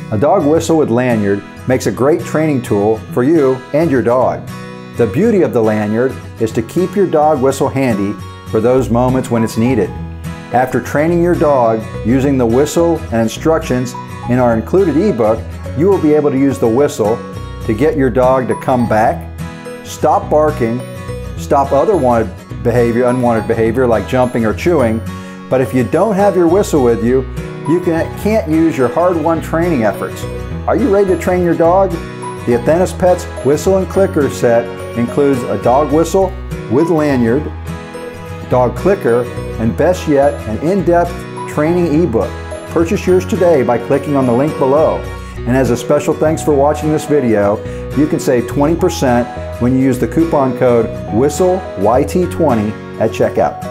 A dog whistle with Lanyard makes a great training tool for you and your dog. The beauty of the Lanyard is to keep your dog whistle handy for those moments when it's needed. After training your dog using the whistle and instructions in our included ebook, you will be able to use the whistle to get your dog to come back, stop barking, stop other unwanted behavior like jumping or chewing. But if you don't have your whistle with you, you can't use your hard-won training efforts. Are you ready to train your dog? The Athenas Pets Whistle and Clicker set includes a dog whistle with Lanyard, dog clicker, and best yet, an in-depth training ebook. Purchase yours today by clicking on the link below. And as a special thanks for watching this video, you can save 20% when you use the coupon code WHISTLEYT20 at checkout.